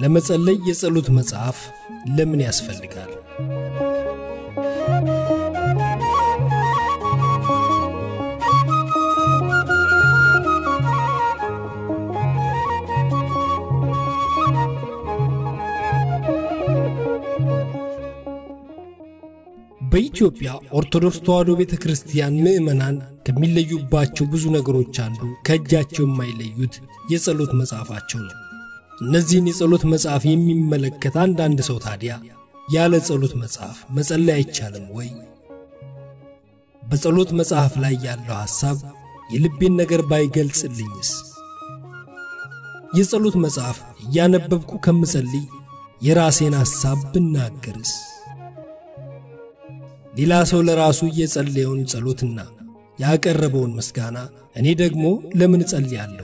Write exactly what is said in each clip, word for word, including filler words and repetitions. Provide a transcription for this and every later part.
ለመፀለይ የጸሎት መጽሐፍ ለምን ያስፈልጋል? በኢትዮጵያ ኦርቶዶክስ ተዋሕዶ ቤተክርስቲያን ምእመናን ከሚለዩባቸው ብዙ ነገሮች አንዱ ከእጃቸው የማይለዩት የጸሎት መጽሐፋቸው ነው። እነዚህን የጸሎት መጽሐፍ የሚመለከት አንዳንድ ሰው ታዲያ ያለ ጸሎት መጽሐፍ መጸለይ አይቻልም ወይ? በጸሎት መጽሐፍ ላይ ያለው ሐሳብ የልቤን ነገር ባይገልጽልኝስ? የጸሎት መጽሐፍ ያነበብኩ ከምጸልይ የራሴን ሐሳብ ብናገርስ? ሌላ ሰው ለራሱ የጸለየውን ጸሎትና ያቀረበውን ምስጋና እኔ ደግሞ ለምን ጸልያለሁ?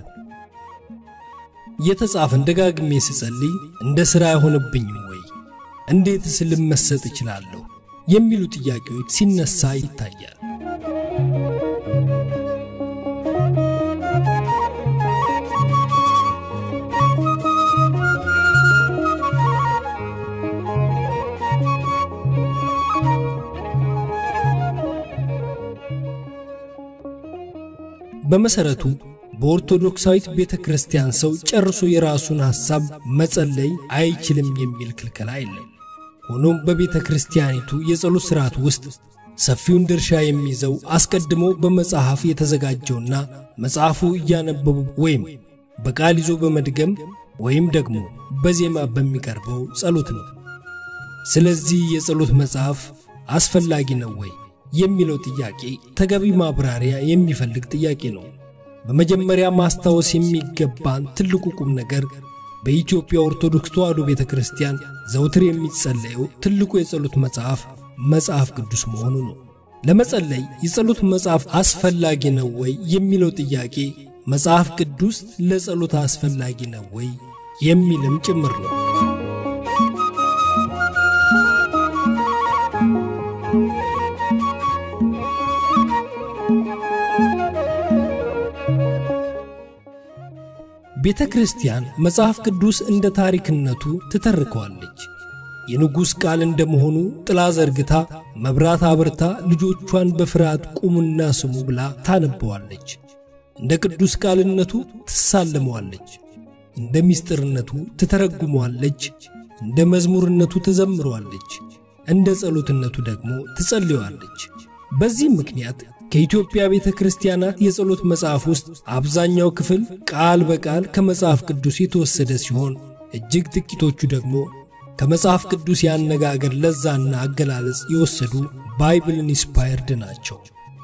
የተጻፈን ደጋግሜ ስጸልይ እንደ ሥራ አይሆንብኝም ወይ? እንዴትስ ልመሰጥ እችላለሁ? የሚሉ ጥያቄዎች ሲነሳ ይታያል። በመሰረቱ በኦርቶዶክሳዊት ቤተክርስቲያን ሰው ጨርሶ የራሱን ሐሳብ መጸለይ አይችልም የሚል ክልከላ የለም። ሆኖም በቤተክርስቲያኒቱ የጸሎት ሥርዓት ውስጥ ሰፊውን ድርሻ የሚይዘው አስቀድሞ በመጽሐፍ የተዘጋጀውና መጽሐፉ እያነበቡ ወይም በቃል ይዞ በመድገም ወይም ደግሞ በዜማ በሚቀርበው ጸሎት ነው። ስለዚህ የጸሎት መጽሐፍ አስፈላጊ ነው ወይ የሚለው ጥያቄ ተገቢ ማብራሪያ የሚፈልግ ጥያቄ ነው። በመጀመሪያ ማስታወስ የሚገባን ትልቁ ቁም ነገር በኢትዮጵያ ኦርቶዶክስ ተዋሕዶ ቤተክርስቲያን ዘውትር የሚጸለየው ትልቁ የጸሎት መጽሐፍ መጽሐፍ ቅዱስ መሆኑ ነው። ለመጸለይ የጸሎት መጽሐፍ አስፈላጊ ነው ወይ የሚለው ጥያቄ መጽሐፍ ቅዱስ ለጸሎት አስፈላጊ ነው ወይ የሚልም ጭምር ነው። ቤተክርስቲያን መጽሐፍ ቅዱስ እንደ ታሪክነቱ ትተርከዋለች። የንጉስ ቃል እንደመሆኑ ጥላ ዘርግታ መብራት አብርታ ልጆቿን በፍርሃት ቁሙና ስሙ ብላ ታነበዋለች። እንደ ቅዱስ ቃልነቱ ትሳለመዋለች። እንደ ሚስጥርነቱ ትተረጉመዋለች። እንደ መዝሙርነቱ ትዘምረዋለች። እንደ ጸሎትነቱ ደግሞ ትጸልየዋለች። በዚህ ምክንያት ከኢትዮጵያ ቤተክርስቲያናት የጸሎት መጽሐፍ ውስጥ አብዛኛው ክፍል ቃል በቃል ከመጽሐፍ ቅዱስ የተወሰደ ሲሆን እጅግ ጥቂቶቹ ደግሞ ከመጽሐፍ ቅዱስ ያነጋገር ለዛና አገላለጽ የወሰዱ ባይብል ኢንስፓየርድ ናቸው።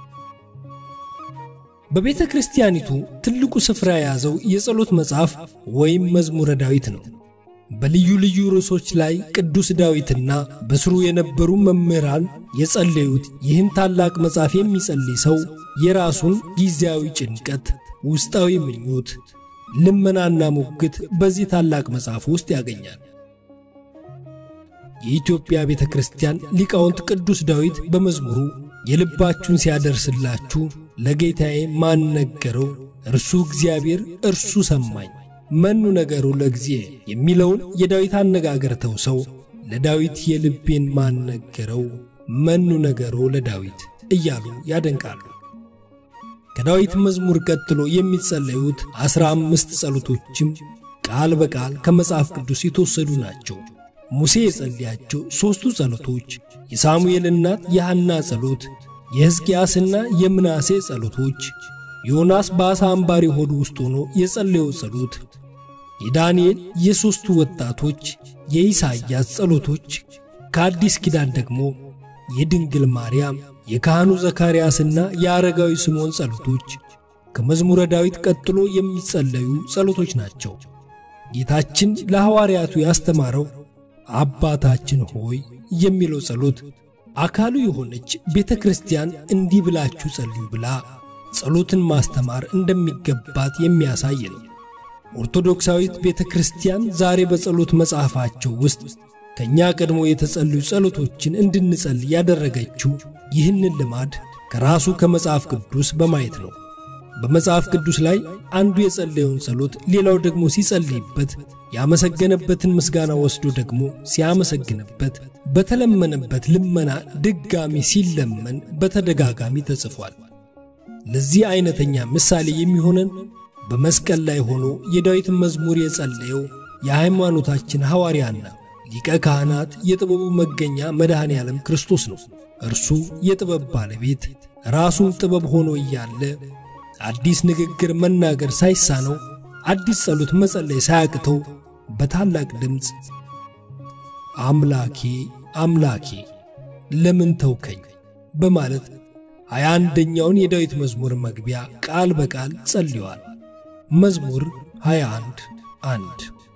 በቤተክርስቲያኒቱ ትልቁ ስፍራ የያዘው የጸሎት መጽሐፍ ወይም መዝሙረ ዳዊት ነው። በልዩ ልዩ ርዕሶች ላይ ቅዱስ ዳዊትና በስሩ የነበሩ መምህራን የጸለዩት ይህን ታላቅ መጽሐፍ የሚጸልይ ሰው የራሱን ጊዜያዊ ጭንቀት፣ ውስጣዊ ምኞት፣ ልመናና ሙግት በዚህ ታላቅ መጽሐፍ ውስጥ ያገኛል። የኢትዮጵያ ቤተክርስቲያን ሊቃውንት ቅዱስ ዳዊት በመዝሙሩ የልባችሁን ሲያደርስላችሁ ለጌታዬ ማን ነገረው? እርሱ እግዚአብሔር እርሱ ሰማኝ መኑ ነገሩ ለእግዚእ የሚለውን የዳዊት አነጋገር ተውሰው ለዳዊት የልቤን ማን ነገረው? መኑ ነገሩ ለዳዊት እያሉ ያደንቃሉ። ከዳዊት መዝሙር ቀጥሎ የሚጸለዩት አስራ አምስት ጸሎቶችም ቃል በቃል ከመጽሐፍ ቅዱስ የተወሰዱ ናቸው። ሙሴ የጸለያቸው ሦስቱ ጸሎቶች፣ የሳሙኤል እናት የሐና ጸሎት፣ የሕዝቅያስና የምናሴ ጸሎቶች፣ ዮናስ በአሳ አንባሪ ሆድ ውስጥ ሆኖ የጸለየው ጸሎት፣ የዳንኤል የሦስቱ ወጣቶች የኢሳይያስ ጸሎቶች፣ ከአዲስ ኪዳን ደግሞ የድንግል ማርያም የካህኑ ዘካርያስና የአረጋዊ ስምዖን ጸሎቶች ከመዝሙረ ዳዊት ቀጥሎ የሚጸለዩ ጸሎቶች ናቸው። ጌታችን ለሐዋርያቱ ያስተማረው አባታችን ሆይ የሚለው ጸሎት አካሉ የሆነች ቤተክርስቲያን እንዲህ ብላችሁ ጸልዩ ብላ ጸሎትን ማስተማር እንደሚገባት የሚያሳይ ነው። ኦርቶዶክሳዊት ቤተክርስቲያን ዛሬ በጸሎት መጽሐፋቸው ውስጥ ከኛ ቀድሞ የተጸለዩ ጸሎቶችን እንድንጸልይ ያደረገችው ይህንን ልማድ ከራሱ ከመጽሐፍ ቅዱስ በማየት ነው። በመጽሐፍ ቅዱስ ላይ አንዱ የጸለየውን ጸሎት ሌላው ደግሞ ሲጸልይበት ያመሰገነበትን ምስጋና ወስዶ ደግሞ ሲያመሰግንበት በተለመነበት ልመና ድጋሚ ሲለመን በተደጋጋሚ ተጽፏል። ለዚህ አይነተኛ ምሳሌ የሚሆነን በመስቀል ላይ ሆኖ የዳዊትን መዝሙር የጸለየው የሃይማኖታችን ሐዋርያና ሊቀ ካህናት የጥበቡ መገኛ መድኃኔ ዓለም ክርስቶስ ነው። እርሱ የጥበብ ባለቤት ራሱን ጥበብ ሆኖ እያለ አዲስ ንግግር መናገር ሳይሳነው አዲስ ጸሎት መጸለይ ሳያቅተው በታላቅ ድምጽ አምላኬ አምላኬ ለምን ተውከኝ በማለት ሃያ አንደኛውን የዳዊት መዝሙር መግቢያ ቃል በቃል ጸልዮአል። መዝሙር ሃያ አንድ አንድ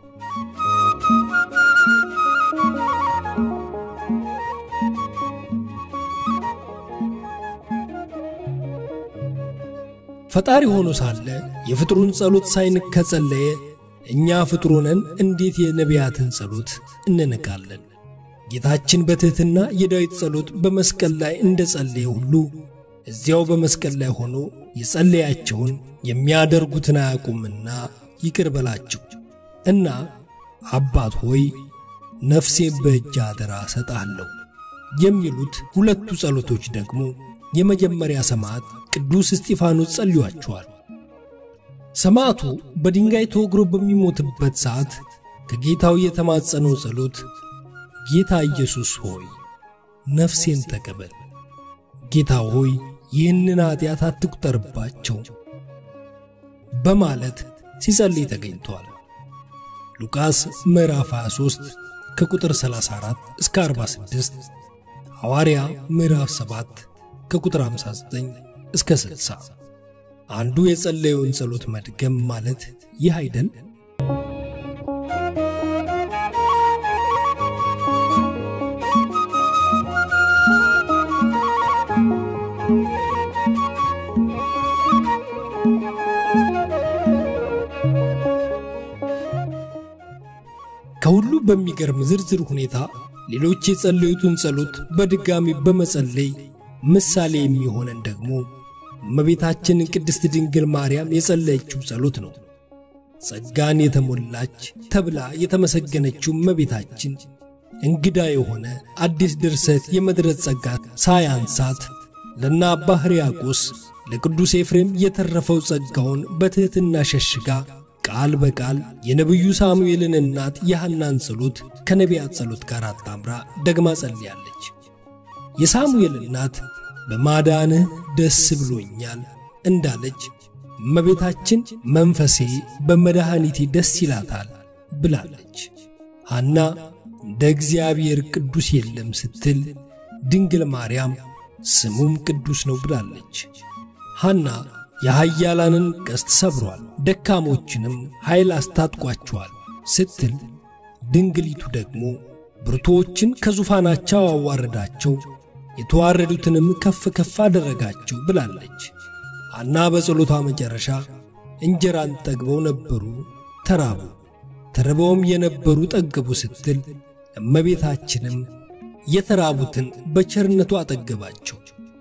ፈጣሪ ሆኖ ሳለ የፍጥሩን ጸሎት ሳይንቅ ከጸለየ እኛ ፍጥሩነን እንዴት የነቢያትን ጸሎት እንነካለን? ጌታችን በትህትና የዳዊት ጸሎት በመስቀል ላይ እንደጸለየ ሁሉ እዚያው በመስቀል ላይ ሆኖ የጸለያቸውን የሚያደርጉትን አያውቁምና ይቅር በላቸው እና አባት ሆይ ነፍሴን በእጅ አደራ ሰጣለሁ የሚሉት ሁለቱ ጸሎቶች ደግሞ የመጀመሪያ ሰማዕት ቅዱስ እስጢፋኖስ ጸልዮአቸዋል። ሰማዕቱ በድንጋይ ተወግሮ በሚሞትበት ሰዓት ከጌታው የተማጸነው ጸሎት ጌታ ኢየሱስ ሆይ ነፍሴን ተቀበል፣ ጌታ ሆይ ይህንን ኃጢአት አትቁጠርባቸው በማለት ሲጸልይ ተገኝቷል። ሉቃስ ምዕራፍ ሃያ ሦስት ከቁጥር ሰላሳ አራት እስከ አርባ ስድስት፣ ሐዋርያ ምዕራፍ ሰባት ከቁጥር ሃምሳ ዘጠኝ እስከ ስልሳ። አንዱ የጸለየውን ጸሎት መድገም ማለት ይህ አይደል? ከሁሉ በሚገርም ዝርዝር ሁኔታ ሌሎች የጸለዩትን ጸሎት በድጋሚ በመጸለይ ምሳሌ የሚሆነን ደግሞ እመቤታችን ቅድስት ድንግል ማርያም የጸለየችው ጸሎት ነው። ጸጋን የተሞላች ተብላ የተመሰገነችው እመቤታችን እንግዳ የሆነ አዲስ ድርሰት የመድረስ ጸጋ ሳያንሳት ለና አባ ሕርያቆስ ለቅዱስ ኤፍሬም የተረፈው ጸጋውን በትህትና ሸሽጋ ቃል በቃል የነብዩ ሳሙኤልን እናት የሐናን ጸሎት ከነቢያት ጸሎት ጋር አጣምራ ደግማ ጸልያለች። የሳሙኤል እናት በማዳንህ ደስ ብሎኛል እንዳለች እመቤታችን መንፈሴ በመድኃኒቴ ደስ ይላታል ብላለች። ሐና እንደ እግዚአብሔር ቅዱስ የለም ስትል ድንግል ማርያም ስሙም ቅዱስ ነው ብላለች። ሐና የኃያላንን ቀስት ሰብሯል፣ ደካሞችንም ኃይል አስታጥቋቸዋል ስትል ድንግሊቱ ደግሞ ብርቱዎችን ከዙፋናቸው አዋረዳቸው፣ የተዋረዱትንም ከፍ ከፍ አደረጋቸው ብላለች። ሐና በጸሎቷ መጨረሻ እንጀራን ጠግበው ነበሩ ተራቡ፣ ተርበውም የነበሩ ጠገቡ ስትል እመቤታችንም የተራቡትን በቸርነቱ አጠገባቸው፣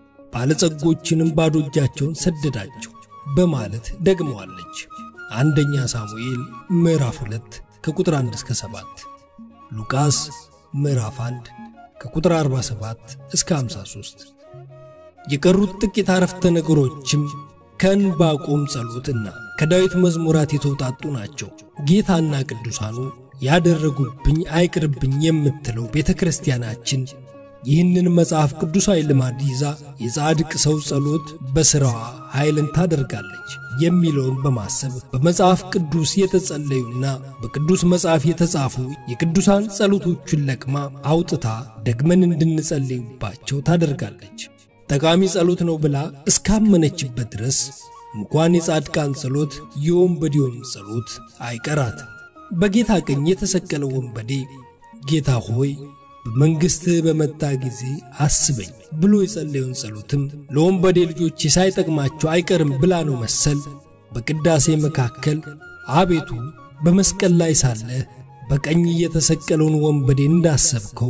ባለጸጎችንም ባዶ እጃቸውን ሰደዳቸው በማለት ደግመዋለች። አንደኛ ሳሙኤል ምዕራፍ ሁለት ከቁጥር አንድ እስከ ሰባት፣ ሉቃስ ምዕራፍ አንድ ከቁጥር አርባ ሰባት እስከ ሃምሳ ሦስት። የቀሩት ጥቂት አረፍተ ነገሮችም ከዕንባቆም ጸሎትና ከዳዊት መዝሙራት የተውጣጡ ናቸው። ጌታና ቅዱሳኑ ያደረጉብኝ አይቅርብኝ የምትለው ቤተክርስቲያናችን ይህንን መጽሐፍ ቅዱሳዊ ልማድ ይዛ የጻድቅ ሰው ጸሎት በሥራዋ ኃይልን ታደርጋለች የሚለውን በማሰብ በመጽሐፍ ቅዱስ የተጸለዩና በቅዱስ መጽሐፍ የተጻፉ የቅዱሳን ጸሎቶችን ለቅማ አውጥታ ደግመን እንድንጸልይባቸው ታደርጋለች። ጠቃሚ ጸሎት ነው ብላ እስካመነችበት ድረስ እንኳን የጻድቃን ጸሎት የወንበዴውን ጸሎት አይቀራትም። በጌታ ቀኝ የተሰቀለው ወንበዴ ጌታ ሆይ በመንግሥትህ በመጣ ጊዜ አስበኝ ብሎ የጸለየውን ጸሎትም ለወንበዴ ልጆች ሳይጠቅማቸው አይቀርም ብላ ነው መሰል በቅዳሴ መካከል አቤቱ በመስቀል ላይ ሳለ በቀኝ የተሰቀለውን ወንበዴ እንዳሰብከው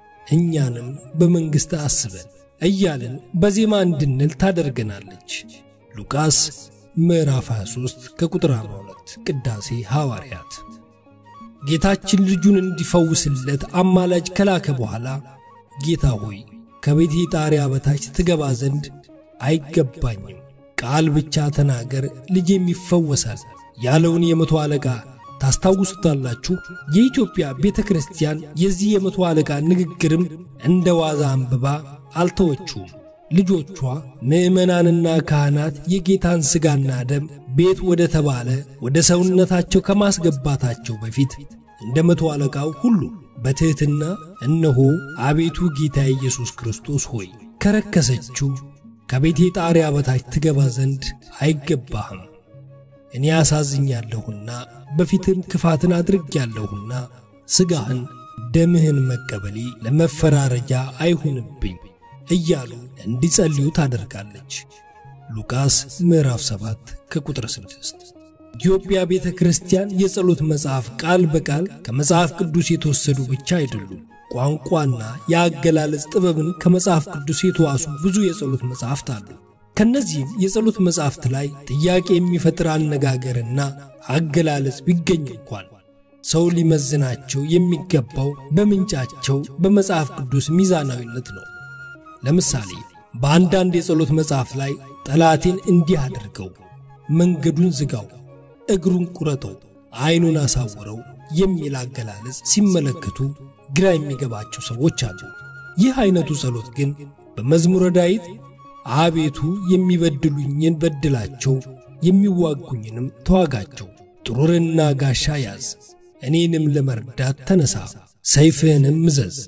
እኛንም በመንግሥት አስበን እያልን በዜማ እንድንል ታደርገናለች። ሉቃስ ምዕራፍ ሃያ ሦስት ከቁጥር አርባ ሁለት ቅዳሴ ሐዋርያት። ጌታችን ልጁን እንዲፈውስለት አማላጅ ከላከ በኋላ ጌታ ሆይ ከቤቴ ጣሪያ በታች ትገባ ዘንድ አይገባኝም፣ ቃል ብቻ ተናገር ልጄም ይፈወሳል ያለውን የመቶ አለቃ ታስታውሱታላችሁ። የኢትዮጵያ ቤተክርስቲያን የዚህ የመቶ አለቃ ንግግርም እንደ ዋዛ አንብባ አልተወችውም። ልጆቿ ምእመናንና ካህናት የጌታን ሥጋና ደም ቤት ወደ ተባለ ወደ ሰውነታቸው ከማስገባታቸው በፊት እንደ መቶ አለቃው ሁሉ በትህትና እነሆ አቤቱ ጌታ ኢየሱስ ክርስቶስ ሆይ ከረከሰችው ከቤቴ ጣሪያ በታች ትገባ ዘንድ አይገባህም፣ እኔ አሳዝኛለሁና በፊትም ክፋትን አድርጌያለሁና ሥጋህን ደምህን መቀበሌ ለመፈራረጃ አይሁንብኝ እያሉ እንዲጸልዩ ታደርጋለች። ሉቃስ ምዕራፍ ሰባት ከቁጥር ስድስት። ኢትዮጵያ ቤተክርስቲያን የጸሎት መጽሐፍ ቃል በቃል ከመጽሐፍ ቅዱስ የተወሰዱ ብቻ አይደሉም። ቋንቋና የአገላለጽ ጥበብን ከመጽሐፍ ቅዱስ የተዋሱ ብዙ የጸሎት መጽሐፍት አሉ። ከነዚህም የጸሎት መጽሐፍት ላይ ጥያቄ የሚፈጥር አነጋገርና አገላለጽ ቢገኝ እንኳን ሰው ሊመዝናቸው የሚገባው በምንጫቸው በመጽሐፍ ቅዱስ ሚዛናዊነት ነው። ለምሳሌ በአንዳንድ የጸሎት መጽሐፍ ላይ ጠላቴን እንዲህ አድርገው፣ መንገዱን ዝጋው፣ እግሩን ቁረጠው፣ አይኑን አሳውረው የሚል አገላለጽ ሲመለከቱ ግራ የሚገባቸው ሰዎች አሉ። ይህ አይነቱ ጸሎት ግን በመዝሙረ ዳዊት አቤቱ የሚበድሉኝን በድላቸው የሚዋጉኝንም ተዋጋቸው፣ ጥሩርና ጋሻ ያዝ፣ እኔንም ለመርዳት ተነሳ፣ ሰይፍህንም ምዘዝ፣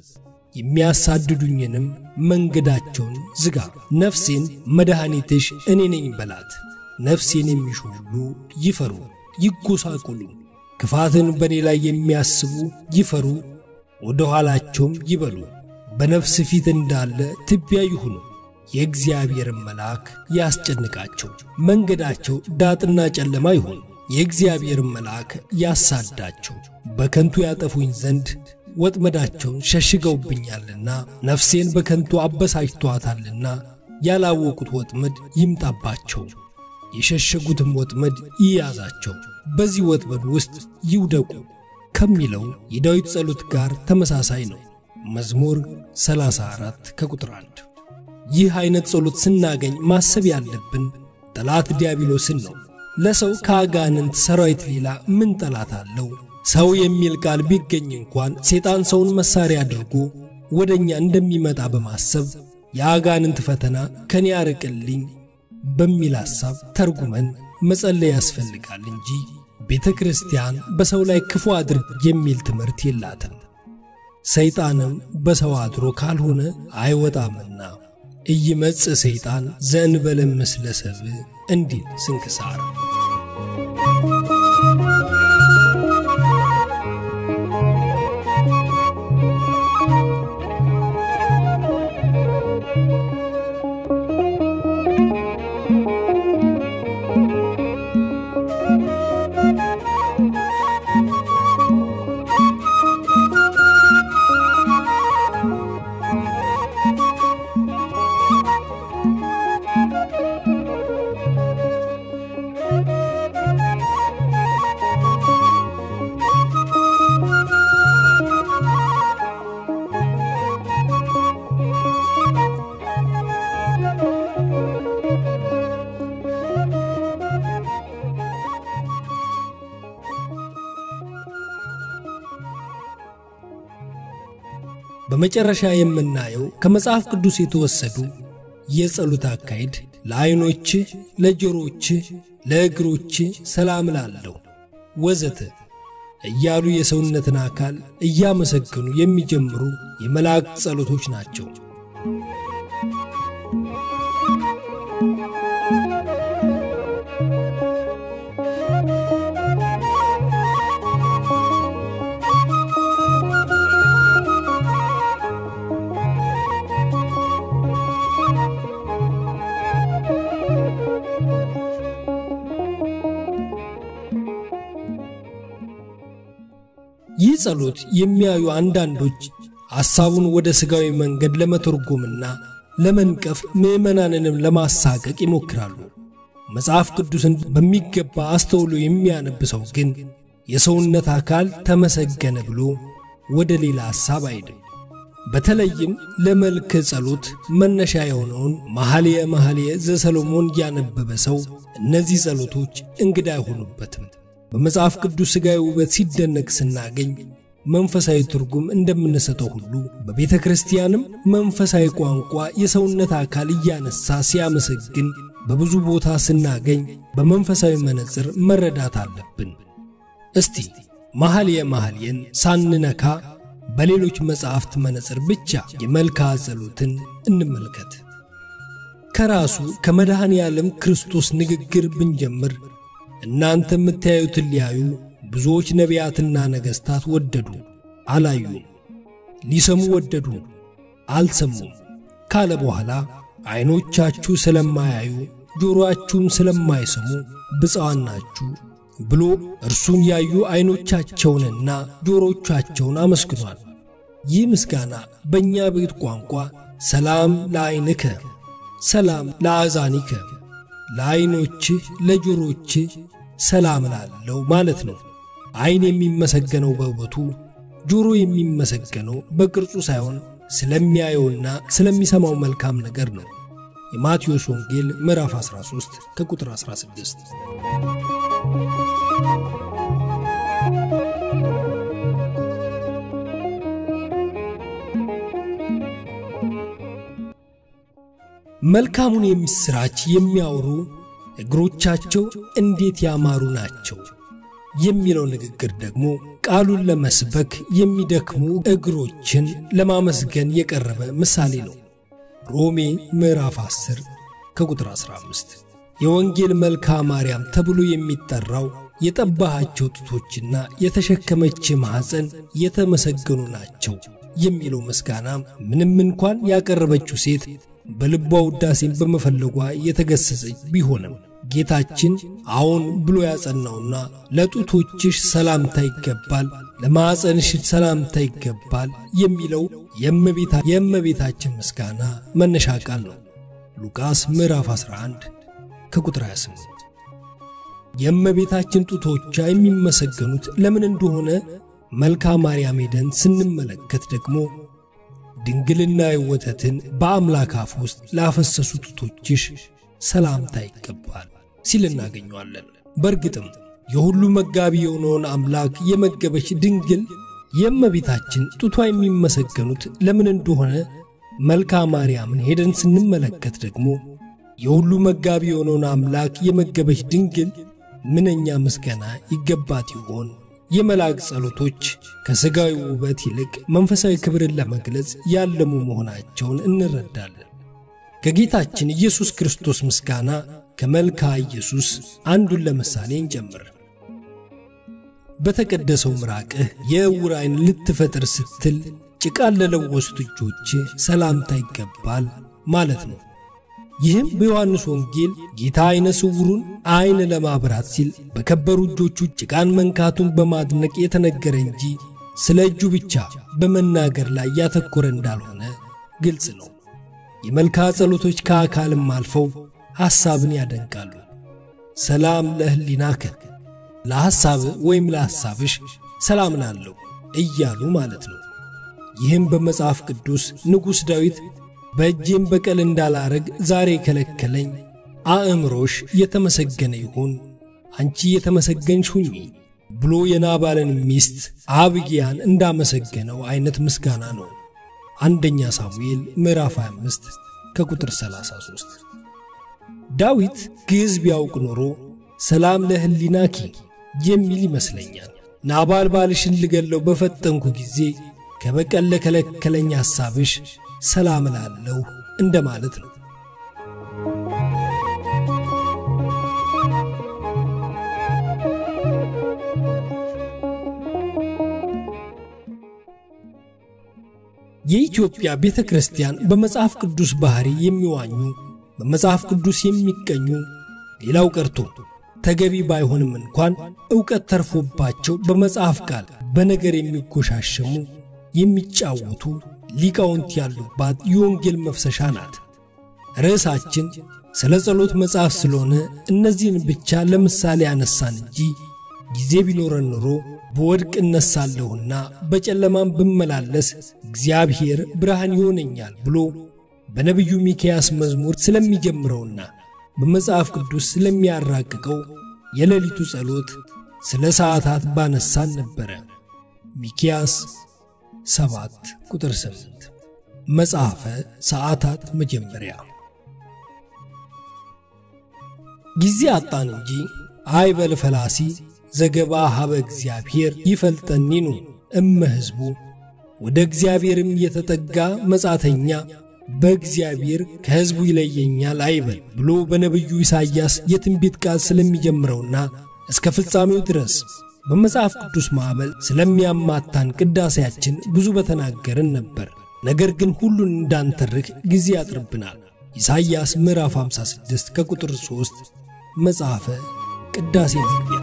የሚያሳድዱኝንም መንገዳቸውን ዝጋ፣ ነፍሴን መድኃኒትሽ እኔ ነኝ በላት፣ ነፍሴን የሚሹ ሁሉ ይፈሩ ይጎሳቆሉ፣ ክፋትን በኔ ላይ የሚያስቡ ይፈሩ ወደ ኋላቸውም ይበሉ፣ በነፍስ ፊት እንዳለ ትቢያ ይሁኑ፣ የእግዚአብሔር መልአክ ያስጨንቃቸው፣ መንገዳቸው ዳጥና ጨለማ ይሁን፣ የእግዚአብሔር መልአክ ያሳዳቸው፣ በከንቱ ያጠፉኝ ዘንድ ወጥመዳቸውን ሸሽገውብኛልና ነፍሴን በከንቱ አበሳጭቷታልና ያላወቁት ወጥመድ ይምጣባቸው፣ የሸሸጉትም ወጥመድ ይያዛቸው፣ በዚህ ወጥመድ ውስጥ ይውደቁ ከሚለው የዳዊት ጸሎት ጋር ተመሳሳይ ነው። መዝሙር ሰላሳ አራት ከቁጥር አንድ። ይህ አይነት ጸሎት ስናገኝ ማሰብ ያለብን ጠላት ዲያብሎስን ነው። ለሰው ከአጋንንት ሰራዊት ሌላ ምን ጠላት አለው? ሰው የሚል ቃል ቢገኝ እንኳን ሰይጣን ሰውን መሳሪያ አድርጎ ወደኛ እንደሚመጣ በማሰብ የአጋንንት ፈተና ከኔ ያርቅልኝ በሚል ሐሳብ ተርጉመን መጸለይ ያስፈልጋል እንጂ ቤተክርስቲያን በሰው ላይ ክፉ አድርግ የሚል ትምህርት የላትም። ሰይጣንም በሰው አድሮ ካልሆነ አይወጣምና እይመጽ ሰይጣን ዘእንበለ ምስለ ሰብእ እንዲል ስንክሳር። በመጨረሻ የምናየው ከመጽሐፍ ቅዱስ የተወሰዱ የጸሎት አካሄድ ለዓይኖች፣ ለጆሮች፣ ለእግሮች ሰላም ላለው ወዘተ እያሉ የሰውነትን አካል እያመሰገኑ የሚጀምሩ የመላእክት ጸሎቶች ናቸው። ይህ ጸሎት የሚያዩ አንዳንዶች ሐሳቡን ወደ ሥጋዊ መንገድ ለመተርጎምና ለመንቀፍ ምእመናንንም ለማሳቀቅ ይሞክራሉ። መጽሐፍ ቅዱስን በሚገባ አስተውሎ የሚያነብ ሰው ግን የሰውነት አካል ተመሰገነ ብሎ ወደ ሌላ ሐሳብ አይደለም። በተለይም ለመልከ ጸሎት መነሻ የሆነውን መኃልየ መኃልየ ዘሰሎሞን ያነበበ ሰው እነዚህ ጸሎቶች እንግዳ አይሆኑበትም። በመጽሐፍ ቅዱስ ሥጋዊ ውበት ሲደነቅ ስናገኝ መንፈሳዊ ትርጉም እንደምንሰጠው ሁሉ በቤተ ክርስቲያንም መንፈሳዊ ቋንቋ የሰውነት አካል እያነሳ ሲያመሰግን በብዙ ቦታ ስናገኝ በመንፈሳዊ መነጽር መረዳት አለብን። እስቲ መኃልየ መኃልየን ሳንነካ በሌሎች መጻሕፍት መነጽር ብቻ የመልክዓ ጸሎትን እንመልከት። ከራሱ ከመድኃኔ ዓለም ክርስቶስ ንግግር ብንጀምር እናንተ የምታዩትን ሊያዩ ብዙዎች ነቢያትና ነገሥታት ወደዱ፣ አላዩም፣ ሊሰሙ ወደዱ፣ አልሰሙም ካለ በኋላ ዓይኖቻችሁ ስለማያዩ ጆሮአችሁም ስለማይሰሙ ብፁዓን ናችሁ ብሎ እርሱን ያዩ ዓይኖቻቸውንና ጆሮቻቸውን አመስግኗል። ይህ ምስጋና በእኛ ቤት ቋንቋ ሰላም ለዓይንከ ሰላም ለአዛኒከ ለዓይኖችህ ለጆሮችህ ሰላም ላለው ማለት ነው። ዓይን የሚመሰገነው በውበቱ፣ ጆሮ የሚመሰገነው በቅርጹ ሳይሆን ስለሚያየውና ስለሚሰማው መልካም ነገር ነው። የማቴዎስ ወንጌል ምዕራፍ አስራ ሦስት ከቁጥር አስራ ስድስት። መልካሙን የምስራች የሚያወሩ እግሮቻቸው እንዴት ያማሩ ናቸው የሚለው ንግግር ደግሞ ቃሉን ለመስበክ የሚደክሙ እግሮችን ለማመስገን የቀረበ ምሳሌ ነው። ሮሜ ምዕራፍ አስር ከቁጥር አስራ አምስት። የወንጌል መልክዓ ማርያም ተብሎ የሚጠራው የጠባሃቸው ጡቶችና የተሸከመች ማህፀን የተመሰገኑ ናቸው የሚለው ምስጋና ምንም እንኳን ያቀረበችው ሴት በልቧ ውዳሴን በመፈለጓ የተገሰጸች ቢሆንም ጌታችን አዎን ብሎ ያጸናውና ለጡቶችሽ ሰላምታ ይገባል፣ ለማህፀንሽ ሰላምታ ይገባል የሚለው የእመቤታ የእመቤታችን ምስጋና መነሻ ቃል ነው። ሉቃስ ምዕራፍ አስራ አንድ ከቁጥር ሃያ ስምንት። የእመቤታችን ጡቶቿ የሚመሰገኑት ለምን እንደሆነ መልክዓ ማርያም ሄደን ስንመለከት ደግሞ ድንግልና ወተትን በአምላክ አፍ ውስጥ ላፈሰሱ ጡቶችሽ ሰላምታ ይገባል ሲል እናገኘዋለን። በእርግጥም የሁሉ መጋቢ የሆነውን አምላክ የመገበች ድንግል የእመቤታችን ጡቷ የሚመሰገኑት ለምን እንደሆነ መልክዓ ማርያምን ሄደን ስንመለከት ደግሞ የሁሉ መጋቢ የሆነውን አምላክ የመገበች ድንግል ምንኛ ምስጋና ይገባት ይሆን? የመላእክ ጸሎቶች ከሥጋዊ ውበት ይልቅ መንፈሳዊ ክብርን ለመግለጽ ያለሙ መሆናቸውን እንረዳለን። ከጌታችን ኢየሱስ ክርስቶስ ምስጋና ከመልክዓ ኢየሱስ አንዱን ለምሳሌ እንጀምር። በተቀደሰው ምራቅህ የዕውር ዓይን ልትፈጥር ስትል ጭቃን ለለወሱት እጆች ሰላምታ ይገባል ማለት ነው። ይህም በዮሐንስ ወንጌል ጌታ ዓይነ ስውሩን ዓይን ለማብራት ሲል በከበሩ እጆቹ ጭቃን መንካቱን በማድነቅ የተነገረ እንጂ ስለ እጁ ብቻ በመናገር ላይ ያተኮረ እንዳልሆነ ግልጽ ነው። የመልክዓ ጸሎቶች ከአካልም አልፈው ሐሳብን ያደንቃሉ። ሰላም ለሕሊናከ ለሐሳብ ወይም ለሐሳብሽ ሰላም ናለው እያሉ ማለት ነው። ይህም በመጽሐፍ ቅዱስ ንጉሥ ዳዊት በእጄም በቀል እንዳላረግ ዛሬ ከለከለኝ፣ አእምሮሽ የተመሰገነ ይሁን አንቺ የተመሰገንሽ ሁኚ ብሎ የናባልን ሚስት አብጊያን እንዳመሰገነው አይነት ምስጋና ነው። አንደኛ ሳሙኤል ምዕራፍ ሃያ አምስት ከቁጥር ሰላሳ ሦስት። ዳዊት ግዕዝ ቢያውቅ ኖሮ ሰላም ለሕሊናኪ የሚል ይመስለኛል። ናባል ባልሽን ልገለው በፈጠንኩ ጊዜ ከበቀል ለከለከለኝ ሐሳብሽ ሰላም ላለው እንደማለት ነው። የኢትዮጵያ ቤተክርስቲያን በመጽሐፍ ቅዱስ ባህሪ የሚዋኙ በመጽሐፍ ቅዱስ የሚቀኙ ሌላው ቀርቶ ተገቢ ባይሆንም እንኳን ዕውቀት ተርፎባቸው በመጽሐፍ ቃል በነገር የሚጎሻሸሙ የሚጫወቱ ሊቃውንት ያሉባት የወንጌል መፍሰሻ ናት። ርዕሳችን ስለ ጸሎት መጽሐፍ ስለሆነ እነዚህን ብቻ ለምሳሌ ያነሳን እንጂ ጊዜ ቢኖረን ኖሮ በወድቅ እነሳለሁና በጨለማም ብመላለስ እግዚአብሔር ብርሃን ይሆነኛል ብሎ በነብዩ ሚክያስ መዝሙር ስለሚጀምረውና በመጽሐፍ ቅዱስ ስለሚያራቅቀው የሌሊቱ ጸሎት ስለ ሰዓታት ባነሳን ነበር። ሚክያስ ሰባት ቁጥር ስምንት መጽሐፈ ሰዓታት መጀመሪያ። ጊዜ አጣን እንጂ አይበል ፈላሲ ዘገባ ሀበ እግዚአብሔር ይፈልጠኒኑ እመ ሕዝቡ ወደ እግዚአብሔርም የተጠጋ መጻተኛ በእግዚአብሔር ከሕዝቡ ይለየኛል አይበል ብሎ በነብዩ ኢሳይያስ የትንቢት ቃል ስለሚጀምረውና እስከ ፍጻሜው ድረስ በመጽሐፍ ቅዱስ ማዕበል ስለሚያማታን ቅዳሴያችን ብዙ በተናገርን ነበር። ነገር ግን ሁሉን እንዳንተርክ ጊዜ ያጥርብናል። ኢሳይያስ ምዕራፍ ሃምሳ ስድስት ከቁጥር ሶስት መጽሐፈ ቅዳሴ መግቢያ።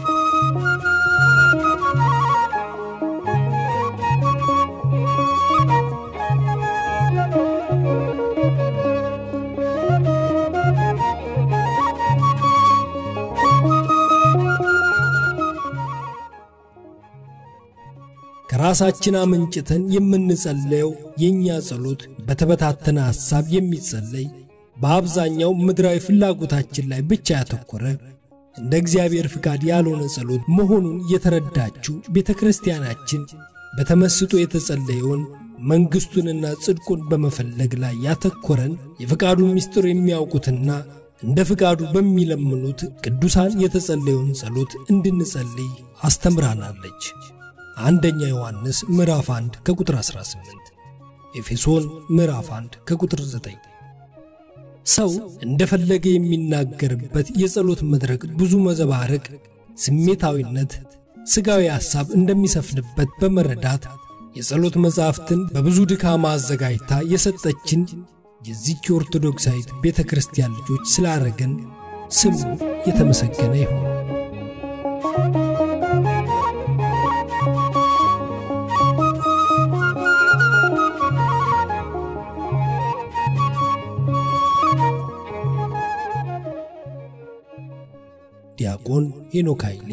ከራሳችን አመንጭተን የምንጸልየው የኛ ጸሎት በተበታተነ ሐሳብ የሚጸለይ በአብዛኛው ምድራዊ ፍላጎታችን ላይ ብቻ ያተኮረ እንደ እግዚአብሔር ፍቃድ ያልሆነ ጸሎት መሆኑን የተረዳችው ቤተክርስቲያናችን በተመስጦ የተጸለየውን መንግስቱንና ጽድቁን በመፈለግ ላይ ያተኮረን የፍቃዱን ምስጢር የሚያውቁትና እንደ ፍቃዱ በሚለምኑት ቅዱሳን የተጸለየውን ጸሎት እንድንጸልይ አስተምራናለች። አንደኛ ዮሐንስ ምዕራፍ አንድ ከቁጥር አስራ ስምንት፣ ኤፌሶን ምዕራፍ አንድ ከቁጥር ዘጠኝ። ሰው እንደፈለገ የሚናገርበት የጸሎት መድረክ ብዙ መዘባረቅ፣ ስሜታዊነት፣ ስጋዊ ሐሳብ እንደሚሰፍንበት በመረዳት የጸሎት መጻሕፍትን በብዙ ድካም አዘጋጅታ የሰጠችን የዚች ኦርቶዶክሳዊት ቤተክርስቲያን ልጆች ስላረገን ስሙ የተመሰገነ ይሁን። ዲያቆን ሄኖክ ኃይሌ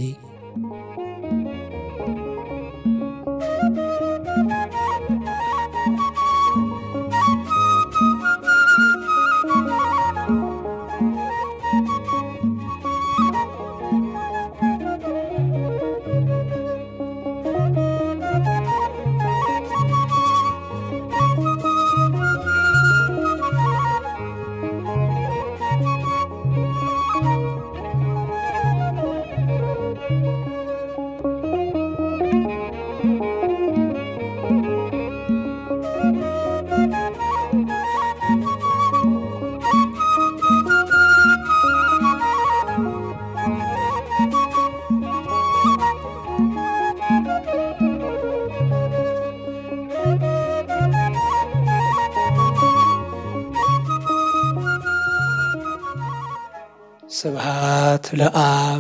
ስብሐት ለአብ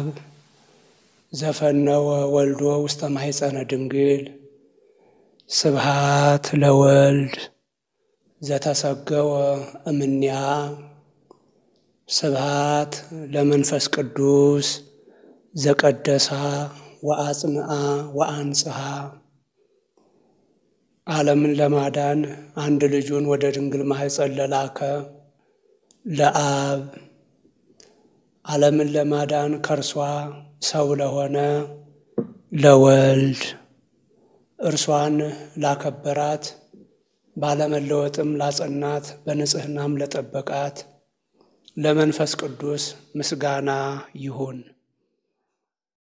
ዘፈነወ ወልዶ ውስተ ማኅፀነ ድንግል ስብሐት ለወልድ ዘተሰገወ እምኔሃ ስብሐት ለመንፈስ ቅዱስ ዘቀደሳ ወአጽንዓ ወአንጽሐ። ዓለምን ለማዳን አንድ ልጁን ወደ ድንግል ማኅፀን ለላከ ለአብ ዓለምን ለማዳን ከርሷ ሰው ለሆነ ለወልድ እርሷን ላከበራት ባለመለወጥም ላጸናት በንጽህናም ለጠበቃት ለመንፈስ ቅዱስ ምስጋና ይሁን።